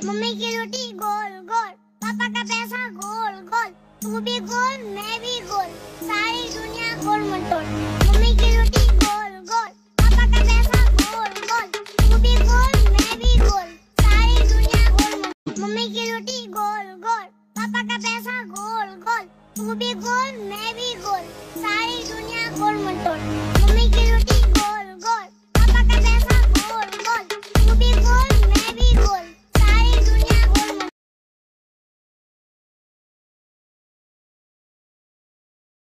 Mummy की रोटी गोल गोल, पापा का पैसा गोल गोल, तू भी गोल मैं भी गोल, सारी दुनिया गोल मटोल। मम्मी की रोटी गोल गोल, पापा का पैसा गोल गोल, तू भी गोल मैं भी गोल, सारी दुनिया गोल मटोल। मम्मी की रोटी गोल गोल, पापा का पैसा गोल गोल, तू भी गोल मैं भी गोल, सारी दुनिया गोल मटोल।